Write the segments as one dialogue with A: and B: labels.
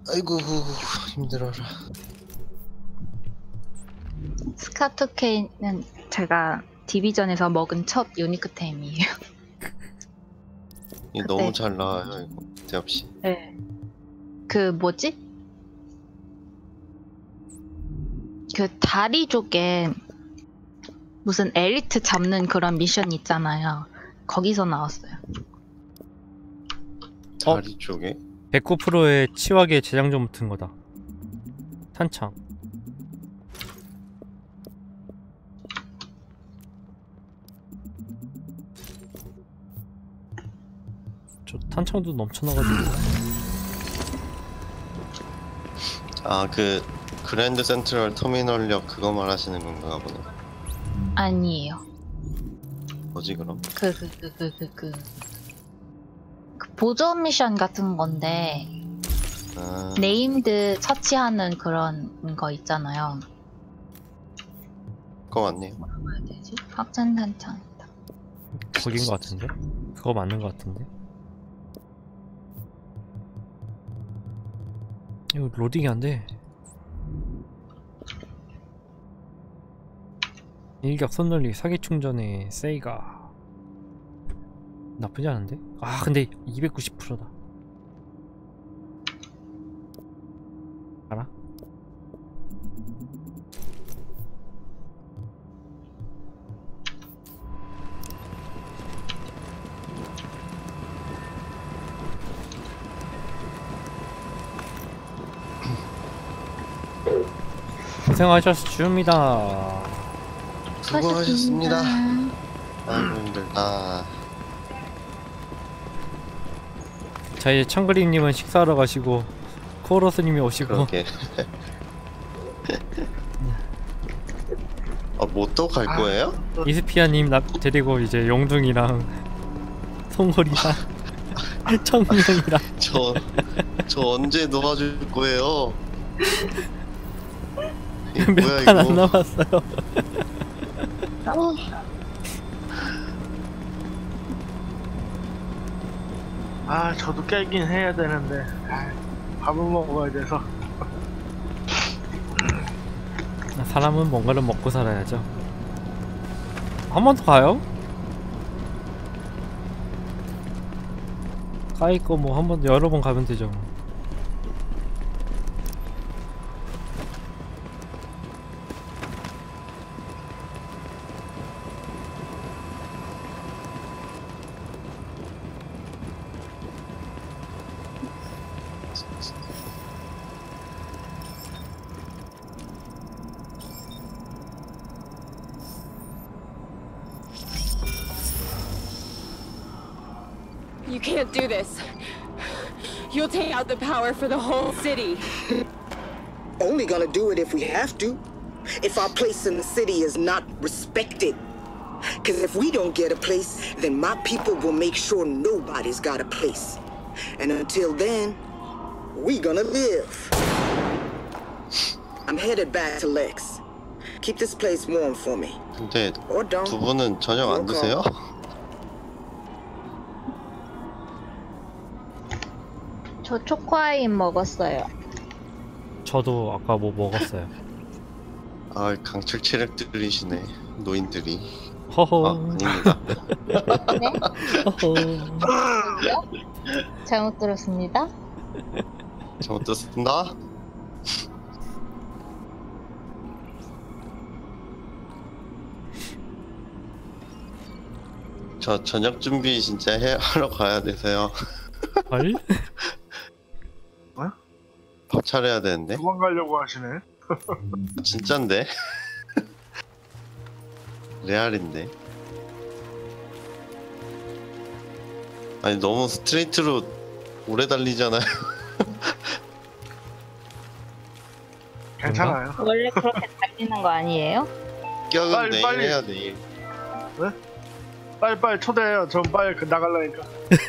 A: 아이고 힘들어라.
B: 스카투케이는 제가 디비전에서 먹은 첫 유니크템이에요.
A: 이게 너무 잘 나와요 이거. 대없이.
B: 네. 그 뭐지? 그 다리 쪽에 무슨 엘리트 잡는 그런 미션 있잖아요. 거기서 나왔어요.
A: 다리 쪽에?
C: 109%의 치와계 재장전 붙은 거다. 탄창. 저 탄창도 넘쳐나가지고.
A: 아 그 그랜드 센트럴 터미널역 그거 말하시는 건가 보네.
B: 아니에요.
A: 뭐지 그럼?
B: 그 보조 미션 같은 건데
A: 아,
B: 네임드 처치하는 그런 거 있잖아요.
A: 그거 맞네요.
B: 뭐라고 해야 되지? 확장 탄창이다.
C: 거긴 거 같은데? 그거 맞는 거 같은데? 이거 로딩이 안 돼. 일격 손놀리 사기 충전에 세이가 나쁘지 않은데? 아 근데 290%다. 알아? 고생하셨습니다.
A: 수고하셨습니다. 아이고 힘들다.
C: 자 이제 청그리님은 식사하러 가시고 코어로스님이 오시고
A: 그러게. 뭐 또 갈 거예요?
C: 이스피아님 데리고 이제 용둥이랑 송골이랑 청룡이랑
A: 저 언제 도와줄 거예요? 이게 뭐야
C: 몇 판 안
A: 이거?
C: 남았어요.
D: 아 저도 깨긴 해야 되는데 밥을 먹어야 돼서.
C: 사람은 뭔가를 먹고 살아야죠. 한 번 더 가요? 가있고 뭐 한 번 여러 번 가면 되죠.
E: You can't do this. You'll take out the power for the whole city.
F: Only gonna do it if we have to. If our place in the city is not respected. Cause if we don't get a place, then my people will make sure nobody's got a place. And until then, we gonna live. I'm headed back to Lex. Keep this place warm for me.
A: 근데
F: Or don't.
A: 두 분은 저녁 안 드세요?
B: 저 초코아임 먹었어요.
C: 저도 아까 뭐 먹었어요.
A: 아 강철 체력들이시네 노인들이.
C: 허허.
A: 아닙니다.
B: 네?
C: 허허.
B: 잘못 들었습니다.
A: 잘못 듣습니다. 저 저녁 준비 진짜 하러 가야 돼서요.
C: 헐?
A: 밥 차려야 되는데.
D: 도망가려고 하시네.
A: 진짠데? 레알인데. 아니 너무 스트레이트로 오래 달리잖아요.
D: 괜찮아요.
B: 원래 그렇게 달리는 거 아니에요?
A: 격은
D: 빨리,
A: 내일
D: 빨리.
A: 해야 내일.
D: 빨리 초대해요. 전 빨리 나갈라니까.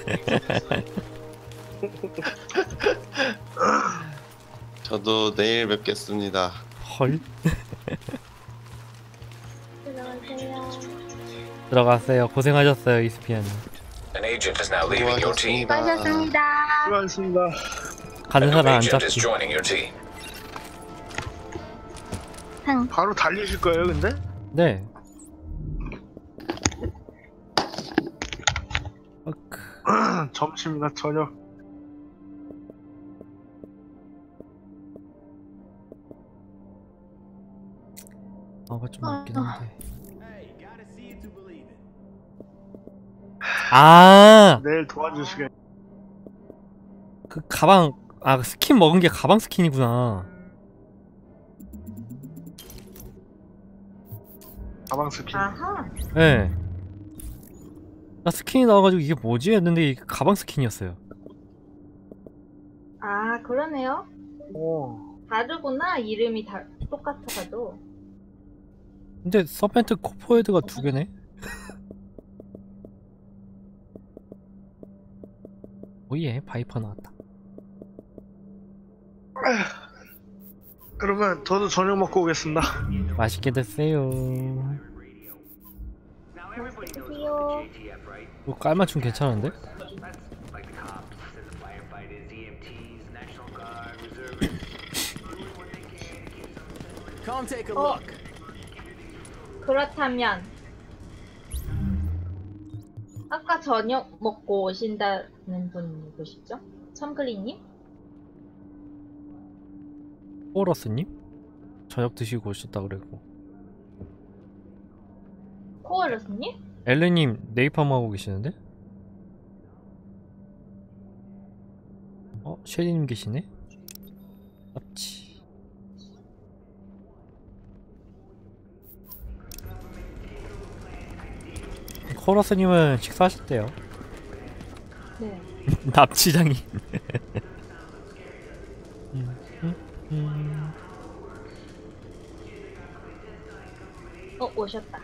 A: 저도 내일 뵙겠습니다.
C: 헐?
B: 들어가세요.
C: 들어갔어요. 고생하셨어요 이스피아님.
G: An agent is now leaving your team.
A: 수고하셨습니다.
B: 수고하셨습니다.
D: 수고하셨습니다.
C: 가는 사람 안
G: agent is
C: 잡기.
G: joining your team.
D: 바로 달리실 거예요, 근데?
C: 네.
D: 점심이나 저녁.
C: 아가 좀 없긴 한데. 아,
D: 내일 도와주시게.
C: 그 가방, 아, 스킨 먹은 게 가방 스킨이구나.
D: 가방 스킨.
B: 아하.
C: 네. 나 스킨이 나와가지고 이게 뭐지 했는데 이게 가방 스킨이었어요.
B: 아, 그러네요.
D: 오.
B: 다르구나. 이름이 다 똑같아가지고.
C: 근데 서펜트 코포헤드가 두 개네? 오예, 바이퍼 나왔다.
D: 그러면 저도 저녁 먹고 오겠습니다.
C: 맛있게 드세요.
B: 드세요.
C: 뭐 깔맞춤 괜찮은데?
B: 그렇다면 아까 저녁 먹고 오신다는 분 누구시죠? 참글리님?
C: 포러스님? 저녁 드시고 오셨다 그랬고.
B: 코어러스님?
C: 엘레님 네이팜 하고 계시는데? 쉐리님 계시네? 납치. 코러스님은 식사하셨대요.
B: 네.
C: 납치장이.
B: 오셨다.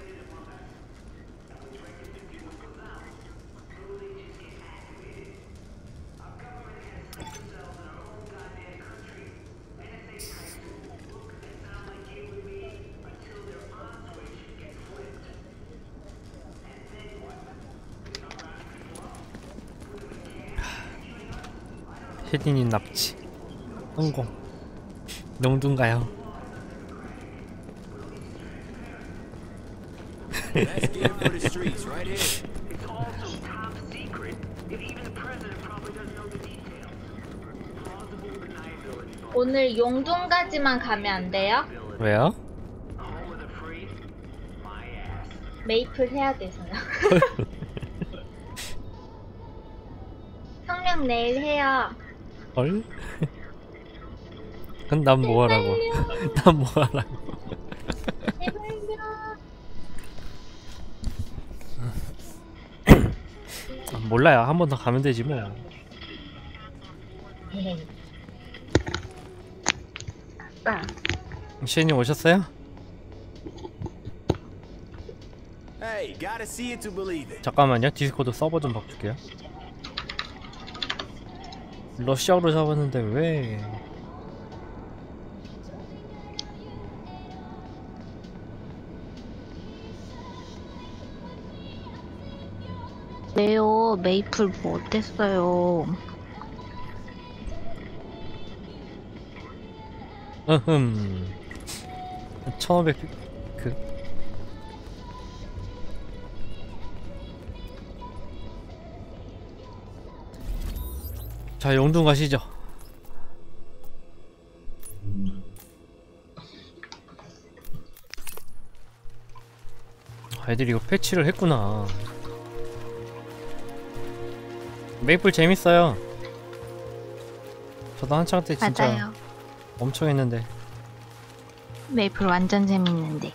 C: 쉐리님 납치. 성공. 농둔가요?
B: 오늘 용둔까지만 가면 안 돼요?
C: 왜요?
B: 메이플 해야 돼서요. 성명 내일 해요.
C: 헐? 그럼 난 뭐하라고? 난 뭐하라고? 몰라요. 한 번 더 가면 되지 뭐.
B: 아빠.
C: 쉐이님 오셨어요?
H: Hey, gotta see it to believe it.
C: 잠깐만요. 디스코드 서버 좀 바꿀게요. 러시아로 잡았는데 왜?
B: 왜요? 메이플 뭐 어땠어요?
C: 으흠. 1500 그. 자, 용둔 가시죠. 애들이 이거 패치를 했구나. 메이플 재밌어요. 저도 한창 때 진짜
B: 맞아요.
C: 엄청 했는데.
B: 메이플 완전 재밌는데.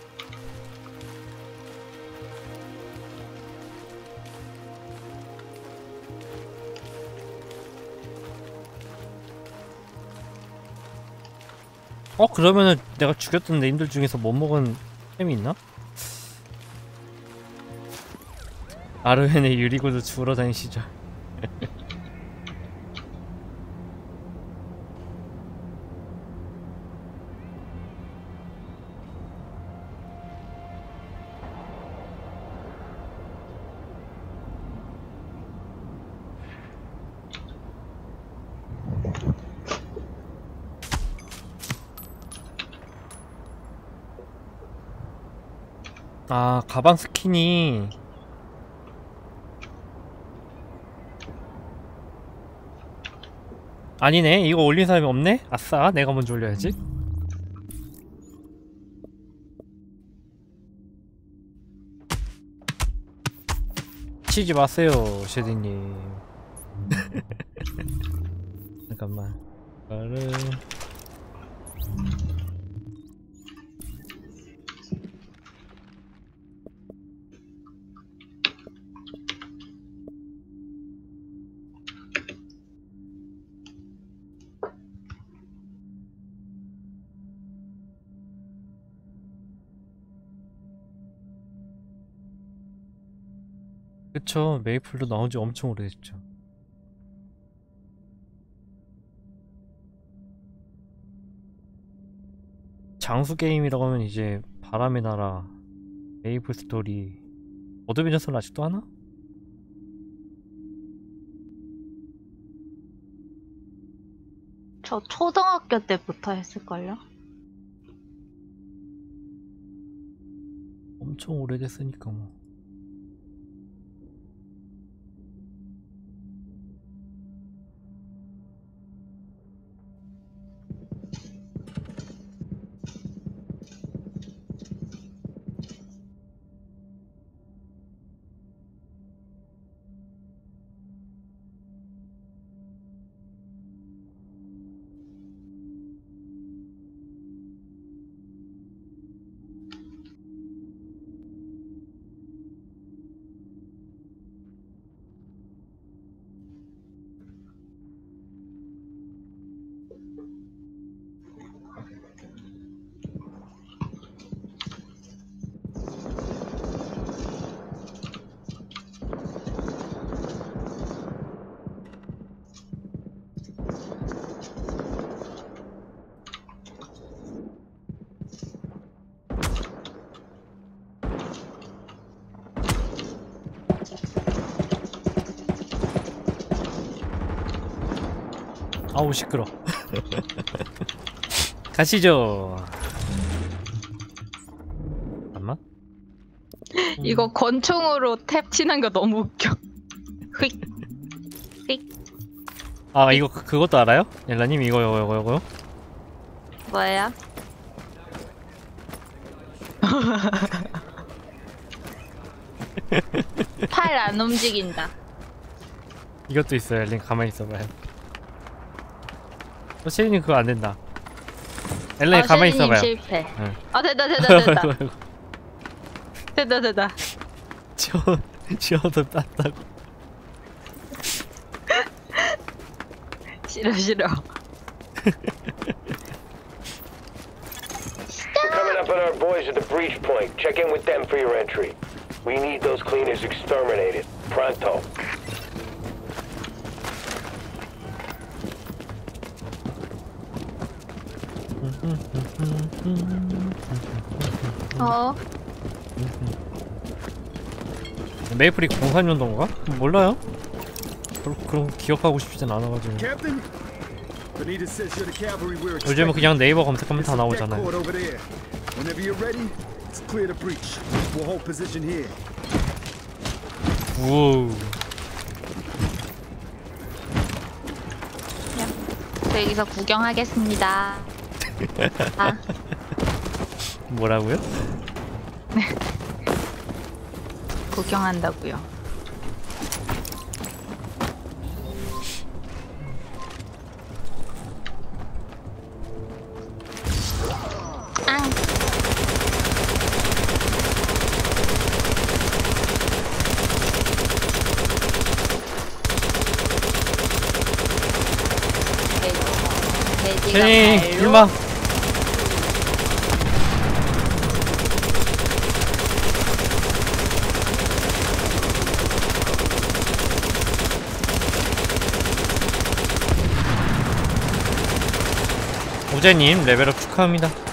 C: 그러면은 내가 죽였던 네임들 중에서 못 먹은 템이 있나? 아르헨의 유리구두 주우러 다닌 시절. 아, 가방 스킨이 아니네. 이거 올린 사람이 없네? 아싸, 내가 먼저 올려야지. 치지 마세요, 쉐디님. 잠깐만. 이거를 그쵸. 메이플도 나온지 엄청 오래됐죠. 장수 게임이라고 하면 이제 바람의 나라, 메이플 스토리, 어드벤져스는 아직도 하나?
B: 저 초등학교 때부터 했을걸요?
C: 엄청 오래됐으니까 뭐. 아우 시끄러. 가시죠. 잠깐만.
B: 이거 권총으로 탭 치는 거 너무 웃겨. 휙.
C: 아 이거 그것도 알아요? 엘라님 이거요.
B: 뭐예요? 팔 안 움직인다.
C: 이것도 있어요. 엘린 가만히 있어봐요. 셰리님 그거 안 된다. 엘라님 가만히
B: 셰리님
C: 있어봐요.
B: 실패.
C: 응.
B: 아 됐다. 됐다.
C: 지워도 땄다고.
B: 싫어.
G: We're coming up on our boys at the breach point. Check in with them for your entry. We need those cleaners exterminated. Pronto.
C: 메이플이 04년도인가? 몰라요. 그럼 기억하고 싶진 않아가지고.
H: Captain? Benita says you're the cavalry we're
C: 요즘은
H: expecting.
C: 그냥 네이버 검색하면 다
H: It's a
C: 나오잖아요.
H: deck over there. Whenever you're ready, let's clear the breach. We'll hold position here.
C: 우우.
B: 저 여기서 구경하겠습니다. 아,
C: 뭐라고요?
B: 구경한다고요.
C: 쉐니 일마. 오재님 레벨업 축하합니다.